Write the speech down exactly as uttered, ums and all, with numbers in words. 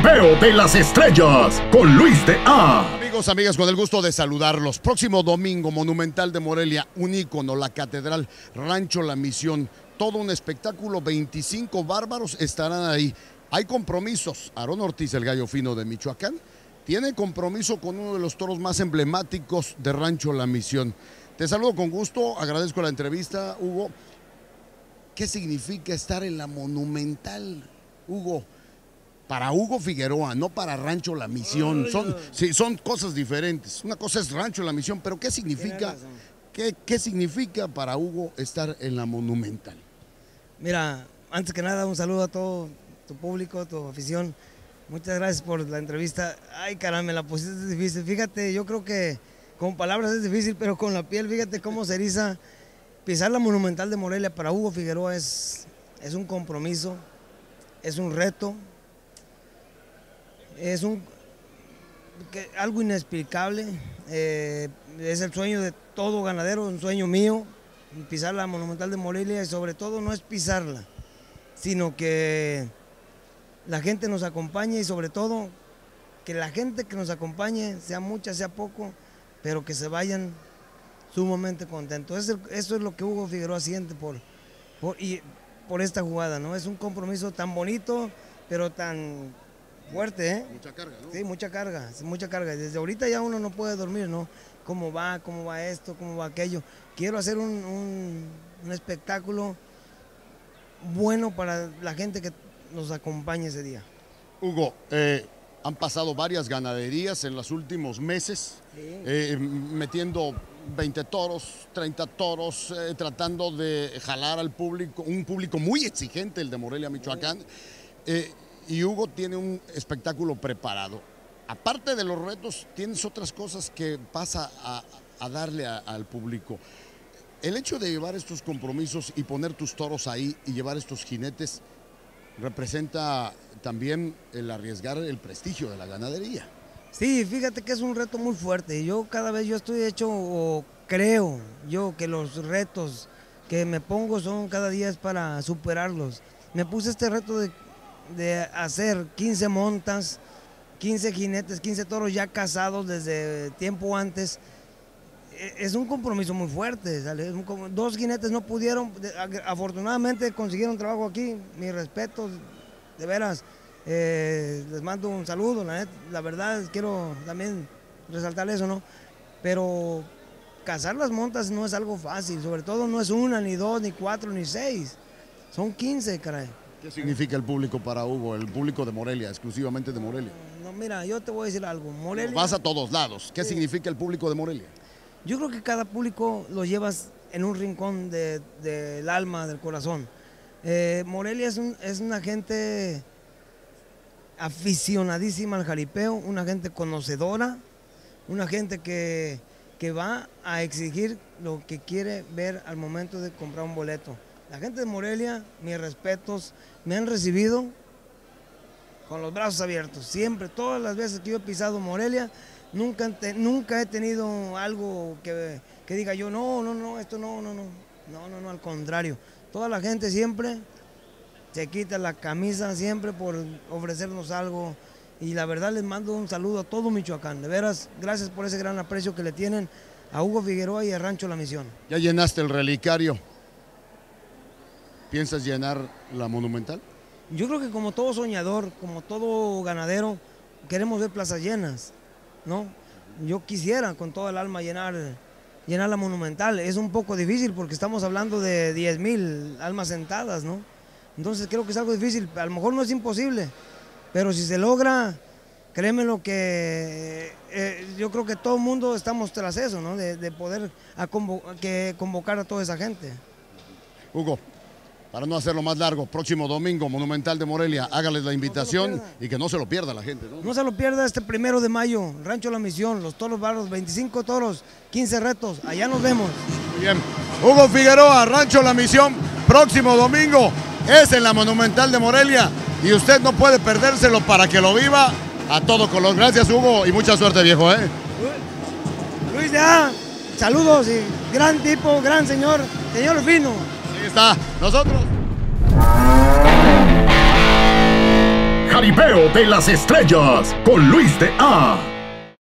jaripeo de las estrellas con Luis de A. Amigos, amigas, con el gusto de saludarlos. Próximo domingo, Monumental de Morelia, un ícono, la Catedral, Rancho La Misión. Todo un espectáculo, veinticinco bárbaros estarán ahí. Hay compromisos. Aarón Ortiz, el gallo fino de Michoacán, tiene compromiso con uno de los toros más emblemáticos de Rancho La Misión. Te saludo con gusto, agradezco la entrevista, Hugo. ¿Qué significa estar en la Monumental, Hugo? Para Hugo Figueroa, no para Rancho La Misión. Son, sí, son cosas diferentes. Una cosa es Rancho La Misión, pero ¿qué significa, qué, qué significa para Hugo estar en la Monumental? Mira, antes que nada, un saludo a todo tu público, tu afición. Muchas gracias por la entrevista. Ay, caramba, me la pusiste difícil. Fíjate, yo creo que con palabras es difícil, pero con la piel, fíjate cómo se eriza. Pisar la Monumental de Morelia para Hugo Figueroa es, es un compromiso, es un reto, es un, que, algo inexplicable. Eh, es el sueño de todo ganadero, un sueño mío, pisar la Monumental de Morelia, y sobre todo no es pisarla, sino que la gente nos acompañe, y sobre todo que la gente que nos acompañe, sea mucha, sea poco, pero que se vayan sumamente contentos. Eso, eso es lo que Hugo Figueroa siente por, por, y por esta jugada, ¿no? Es un compromiso tan bonito, pero tan fuerte, ¿eh? Mucha carga, ¿no? Sí, mucha carga, mucha carga. Desde ahorita ya uno no puede dormir, ¿no? ¿Cómo va? ¿Cómo va esto? ¿Cómo va aquello? Quiero hacer un, un, un espectáculo bueno para la gente que nos acompañe ese día. Hugo, eh, han pasado varias ganaderías en los últimos meses, sí. eh, metiendo veinte toros, treinta toros, eh, tratando de jalar al público, un público muy exigente, el de Morelia, Michoacán. Eh, y Hugo tiene un espectáculo preparado. Aparte de los retos, tienes otras cosas que pasa a, a darle a, al público. El hecho de llevar estos compromisos y poner tus toros ahí y llevar estos jinetes representa también el arriesgar el prestigio de la ganadería. Sí, fíjate que es un reto muy fuerte. Yo cada vez yo estoy hecho, o creo yo que los retos que me pongo son cada día es para superarlos. Me puse este reto de, de hacer quince montas, quince jinetes, quince toros ya casados desde tiempo antes. Es un compromiso muy fuerte, ¿sale? Dos jinetes no pudieron, afortunadamente consiguieron trabajo aquí, mis respetos, de veras, eh, les mando un saludo, la, la verdad quiero también resaltar eso, ¿no? Pero cazar las montas no es algo fácil, sobre todo no es una, ni dos, ni cuatro, ni seis, son quince, caray. ¿Qué significa el público para Hugo, el público de Morelia, exclusivamente de Morelia? No, mira, yo te voy a decir algo, Morelia... Vas a todos lados, ¿qué sí. significa el público de Morelia? Yo creo que cada público lo llevas en un rincón de, de, del alma, del corazón. Eh, Morelia es, un, es una gente aficionadísima al jaripeo, una gente conocedora, una gente que, que va a exigir lo que quiere ver al momento de comprar un boleto. La gente de Morelia, mis respetos, me han recibido con los brazos abiertos, siempre, todas las veces que yo he pisado Morelia, Nunca, te, nunca he tenido algo que, que diga yo, no, no, no, esto no, no, no, no, no, no, al contrario. Toda la gente siempre se quita la camisa siempre por ofrecernos algo, y la verdad les mando un saludo a todo Michoacán. De veras, gracias por ese gran aprecio que le tienen a Hugo Figueroa y a Rancho La Misión. Ya llenaste el relicario. ¿Piensas llenar la Monumental? Yo creo que como todo soñador, como todo ganadero, queremos ver plazas llenas. ¿No? Yo quisiera con toda el alma llenar, llenar la Monumental. Es un poco difícil porque estamos hablando de diez mil almas sentadas, ¿no? Entonces creo que es algo difícil. A lo mejor no es imposible, pero si se logra, créeme lo que eh, yo creo que todo el mundo estamos tras eso, ¿no? De, de poder a convo que convocar a toda esa gente. Hugo, para no hacerlo más largo, próximo domingo, Monumental de Morelia, hágales la invitación no y que no se lo pierda la gente, ¿no? No se lo pierda este primero de mayo, Rancho La Misión, los toros barros, veinticinco toros, quince retos, allá nos vemos. Muy bien, Hugo Figueroa, Rancho La Misión, próximo domingo, es en la Monumental de Morelia y usted no puede perdérselo para que lo viva a todo color. Gracias, Hugo, y mucha suerte, viejo, ¿eh? Luis de A, saludos y gran tipo, gran señor, señor fino. Ahí está, nosotros. Jaripeo de las Estrellas con Luis de A.